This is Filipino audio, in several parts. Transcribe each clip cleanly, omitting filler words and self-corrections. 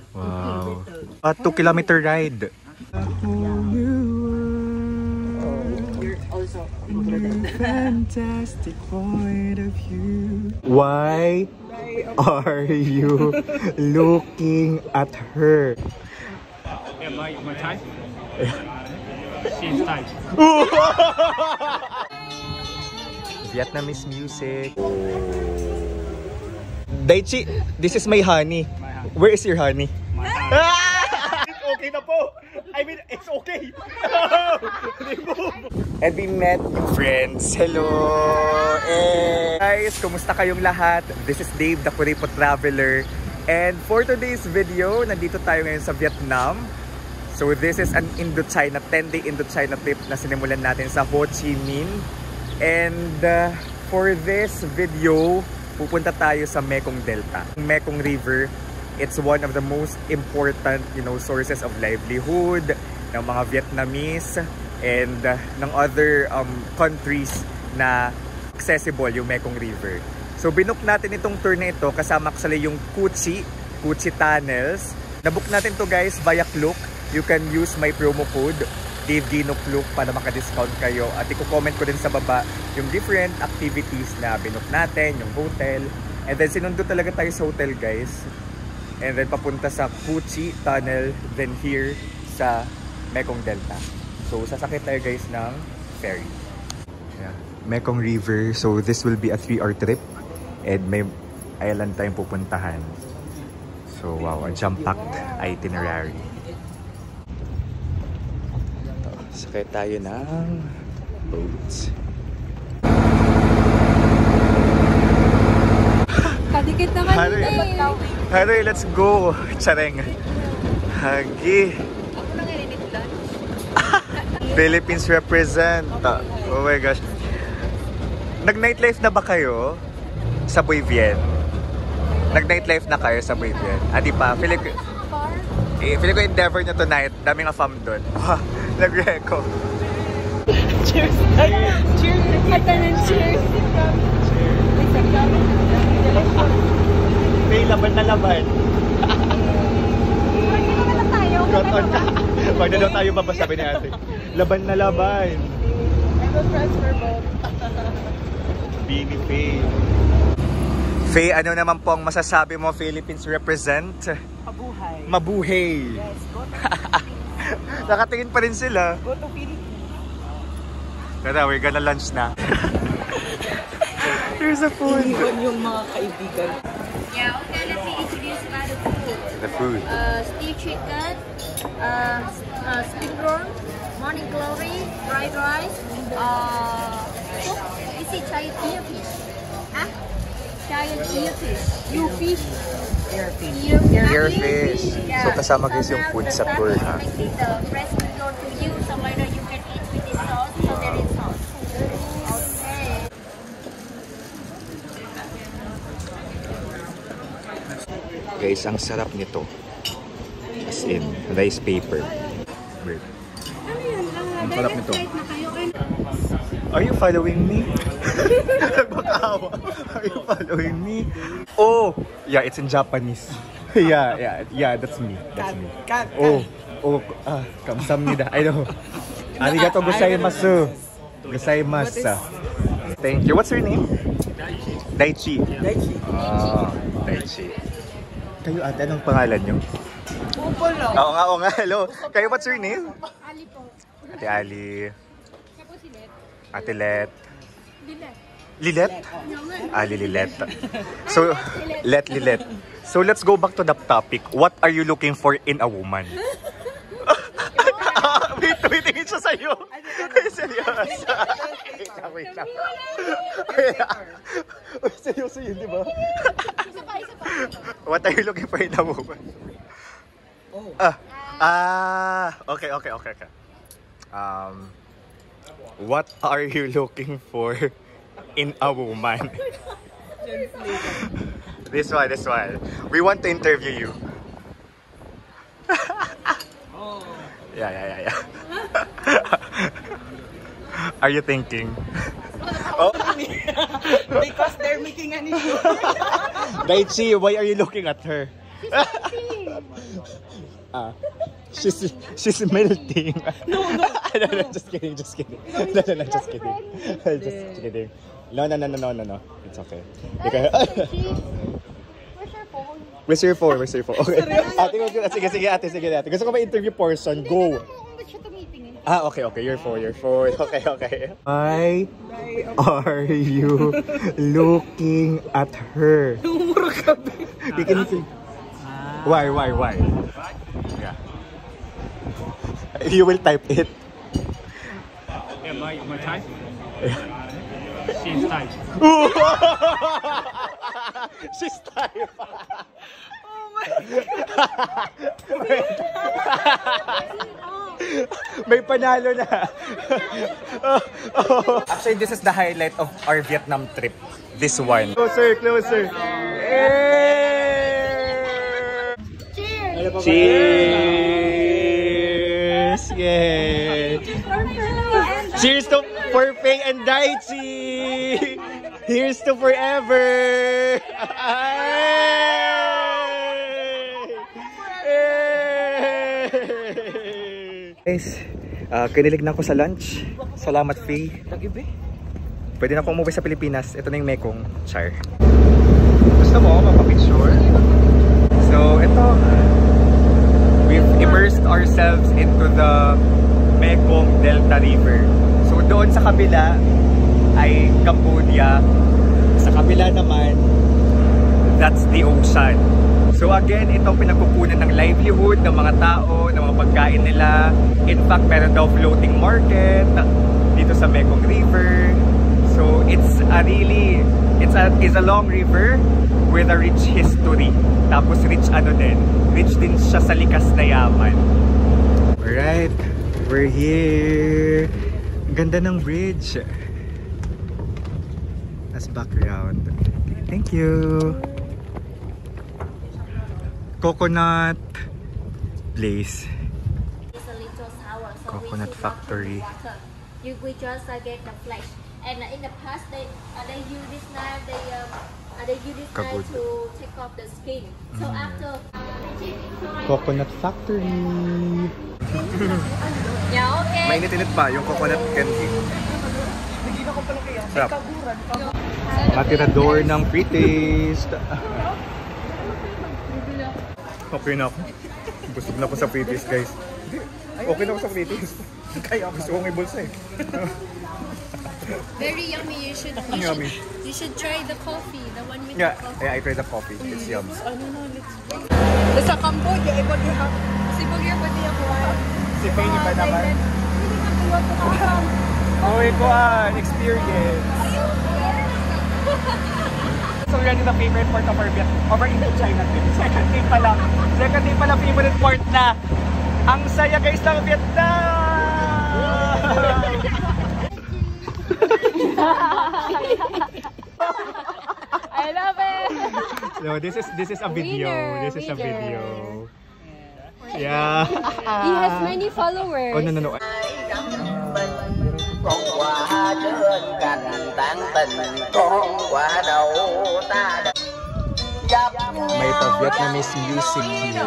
Wow. A 2-kilometer ride. You're also included. Fantastic point of view. Why are you looking at her? Yeah, my type? She's type. Vietnamese music. Daichi, this is my honey. Where is your honey? It's okay na po. I mean, it's okay. And we met friends. Hello! Hey. Guys, kumusta kayong lahat? This is Dave, the Kuripo Traveler. And for today's video, nandito tayo ngayon sa Vietnam. So this is an Indochina, 10-day Indochina trip na sinimulan natin sa Ho Chi Minh. And for this video, pupunta tayo sa Mekong Delta. Mekong River, it's one of the most important, sources of livelihood ng mga Vietnamese and ng other countries na accessible yung Mekong River. So binook natin itong tour na ito kasama kasali yung Cu Chi Tunnels. Nabook natin to guys via Klook. You can use my promo code Dave Klook para maka-discount kayo. At i-comment ko din sa baba yung different activities na binook natin, yung hotel. And then sinundo talaga tayo sa hotel guys. And then papunta sa Cu Chi Tunnel, then here sa Mekong Delta. So sasakit tayo guys ng ferry. Yeah. Mekong River, so this will be a 3-hour trip. And may island tayong pupuntahan. So wow, a jam-packed itinerary. Sakay tayo ng boats. Kadikit naman yun eh. Hurry, let's go! Chareng. Hagi. Ako lang ininit lunch. Philippines represent. Oh my gosh. Nag-nightlife na ba kayo sa Bui Vien? Nag-nightlife na kayo sa Bui Vien? Di pa? Feeling ko endeavor nyo tonight. Daming afam doon. Nag-reco. Cheers! Cheers! Cheers! Cheers! May laban na laban. Magkita na tayo. Pag na daw tayo mabasabi ni ate. Laban na laban. I'm a transfer boat. Bini Faye. Faye, ano naman po ang masasabi mo Philippines represent? Mabuhay. Mabuhay. Yes, go to Philippines. Nakatingin pa rin sila. Go to Philippines. Tara, we're gonna lunch na. Here's the food. Iwan yung mga kaibigan. Yeah, okay, let me introduce about the food. The food. Steamed chicken, spring roll, morning glory, fried rice, is it giant ear fish? Huh? Giant ear fish. You fish? Ear fish. So kasama guys yung food sa tour ha. I think the breast will go to you, so later you can eat with this sauce, so there is sauce. Okay. Guys, ang sarap nito. As in, rice paper. Wait. Ang sarap nito. Are you following me? Nagbakawa. Are you following me? Oh! Yeah, it's in Japanese. Yeah, that's me. That's me. Kamsahamnida. I know. Arigatou gozaimasu. Gozaimasu. Thank you. What's your name? Daichi. Daichi. Daichi. Kayo ate, anong pangalan nyo? Upo lang. Oo nga, hello. Kayo, what's your name? Ali po. Ate Ali. Siya po si Let. Ate Let. Lilet. Lilet? Lilet. So, Lilet. So, let's go back to the topic. What are you looking for in a woman? Wait, tingin siya sa'yo. Seryoso. Wait lang. Seryoso yun, di ba? Isa pa. What are you looking for in a woman? Okay. What are you looking for in a woman? This one. We want to interview you. Yeah. Are you thinking? Oh. Because they're making an issue. Daichi, why are you looking at her? She's melting. No, just kidding. No, just kidding. Just kidding. No. It's okay. Where's your phone? Okay. Sige, ate. Gusto ko ma-interview person. Go. Okay. Your phone. Okay. Why are you looking at her? You can see. Why? Yeah. You will type it. Yeah, my type. She's type. She's type. Oh my God. May panalo na. Actually, this is the highlight of our Vietnam trip. This one. Closer. Cheers! Yay! Cheers to for Faye and Daichi! Here's to forever! Guys, kinilig na ako sa lunch. Salamat, Faye. Pwede na akong umuwi sa Pilipinas. Ito na yung Mekong. Char. Gusto mo mapapicture? So, ito. We've immersed ourselves into the Mekong Delta River. So, doon sa kabila ay Cambodia. Sa kabila naman, that's the ocean. So again, itong pinagkukunan ng livelihood ng mga tao, ng mga pagkain nila. In fact, meron daw floating market dito sa Mekong River. So it's a long river with a rich history. Tapos rich din siya sa likas na yaman. Alright, we're here. Ganda ng bridge. As background. Thank you. Coconut place. It's a little sour, so Coconut we should factory. not put water. We just get the flesh. And in the past, they use this knife. They use this knife to take off the skin. So after Coconut factory. yeah, okay. Mainit-init pa yung coconut candy. Sarap. Matirador ng pre-taste. Okay na ako. Busog na ako sa pre-taste, guys. Okay na ako sa pre-taste. Kaya gusto kong ibulsa eh. Very yummy. You should try the coffee, the one with Yeah, the coffee. I tried the coffee. It's yummy. Sa Cambodia, iba di ha. Si Bagyo ba di ako? Si Faye ba naman? Uy, kuhan! Experience! It's already the favorite part of our Vietnam. Over in China trip. Second day pa lang favorite part na. Ang saya guys ng Vietnam! I love it. No, this is a video. This is a video. Yeah. He has many followers. Oh no. Con quả trên cành tán tình, con quả đầu ta May pa-Vietnamese music here.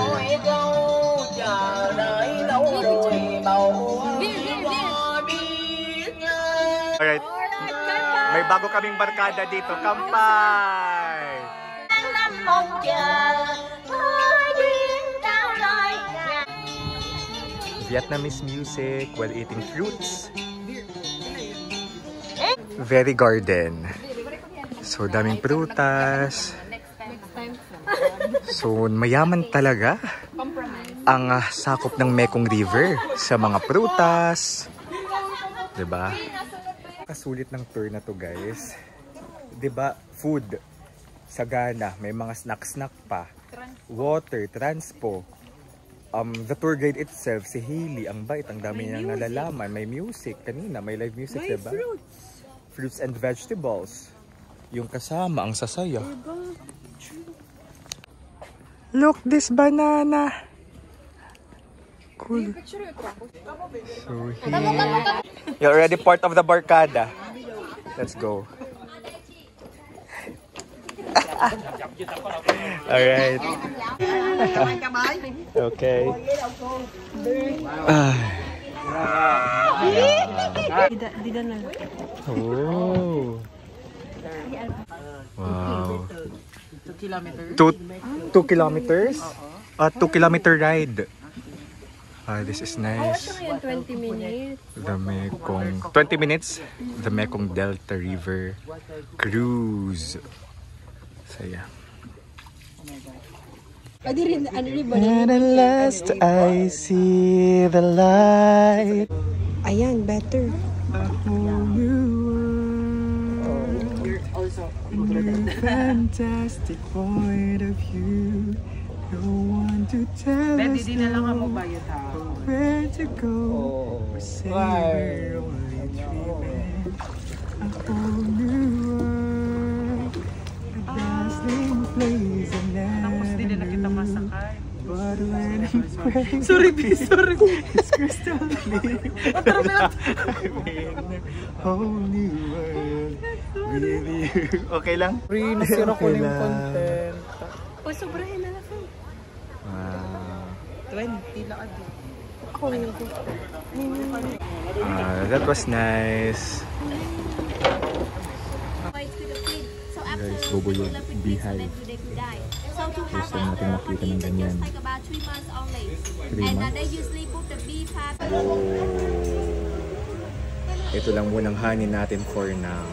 Alright. May bago kaming barkada dito. Kampay! Vietnamese music while eating fruits. Very garden. So, daming prutas. So, mayaman talaga ang sakop ng Mekong River sa mga prutas. Diba? Kasulit ng tour na to, guys. Diba? Food. Sagana. May mga snack-snack pa. Water. Transpo. The tour guide itself, si Hailey, ang bait. Ang dami niyang nalalaman. May music. Kanina, may live music, May diba? Fruits and vegetables. Yung kasama, ang sasaya. Look, this banana. Cool. So here. You're already part of the barkada. Let's go. Alright. Okay. Oh. Wow. 2 kilometers? 2 kilometers? 2-kilometer ride. This is nice. 20 minutes. The Mekong. 20 minutes? The Mekong Delta River Cruise. So yeah. Pwede rin, ano rin ba? And at last I see the light. Ayan, better. A whole new world. You're also. New fantastic point of view. No one to tell us no where to go. Or say we're only dreaming. A whole new world. A dazzling place and never but when I'm praying, sorry. It's crystal clear. I'm in a whole new world with you. Okay lang? Nasira ko Okay yung lang. content. O, sobrahin na lang. Wow. 20 lakad. Ako That was nice. Guys, bobo yung beehive. Gusto natin makita ng ganyan. 3 months? Ito lang munang honey natin for now.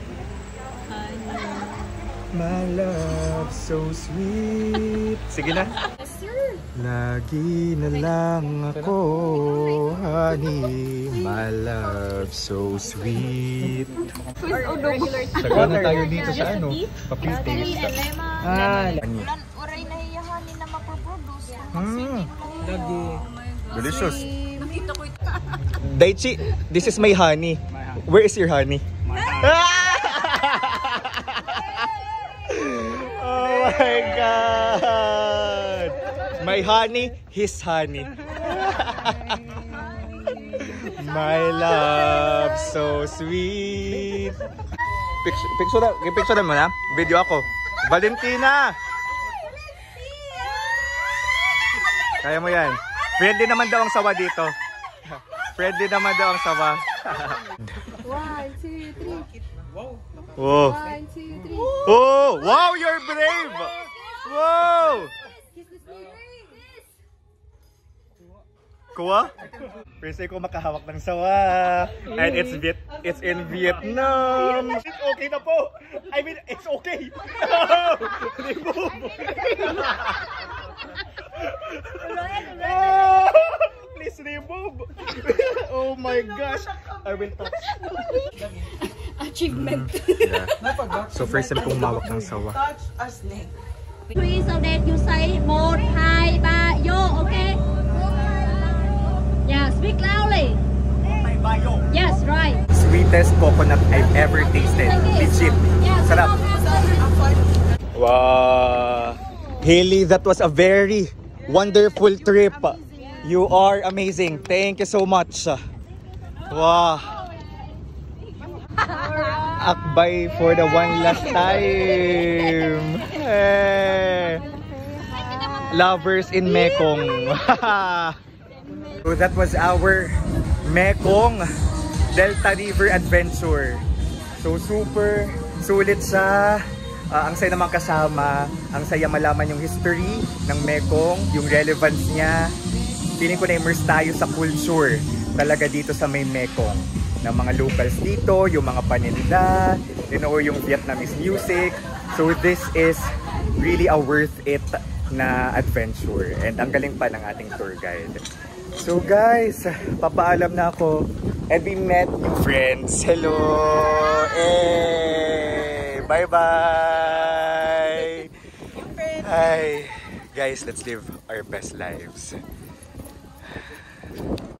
My love so sweet. Sige na. Lagi na lang ako, honey. My love so sweet. Taga na tayo dito sa ano? Papil-taste. Oray na hiyahanin na maproproduce. Lagi. Delicious. Daichi, this is my honey. Where is your honey? Oh my God! My honey, his honey. My love, so sweet. Picture mo na. Video ako. Valentina! Kaya mo yan. Friendly naman daw ang sawa dito. Friendly naman daw ang sawa. 1, 2, 3. Whoa. 1, 2, 3. Oh, wow, you're brave. Wow. Kuha? First time ko makahawak ng sawa. And it's in Vietnam. It's okay na po. I mean, it's okay. Remove. Oh, please remove. Oh my gosh. I will touch. Achievement. Yeah. So first time kong mawak ng sawa. Three, so that you say 1, 2, 3, yo, okay? Yeah, speak loudly. Yes, right. Sweetest coconut I've ever tasted. Legit. Sarap. Wow. Haley, that was a very wonderful trip. You are amazing. Thank you so much. Wow. Akbay for the one last time. Hey. Lovers in Mekong. So that was our Mekong Delta River Adventure. So super sulit siya. Ang saya naman kasama. Ang saya malaman yung history ng Mekong, yung relevance niya. Feeling ko na-immerse tayo sa culture talaga dito sa may Mekong. Ng mga locals dito, yung mga paninda, yung Vietnamese music. So this is really a worth it na adventure. And ang galing pa ng ating tour guide. So guys, papaalam na ako. And we met new friends. Hello! Hey! Bye-bye! Hi! Guys, let's live our best lives.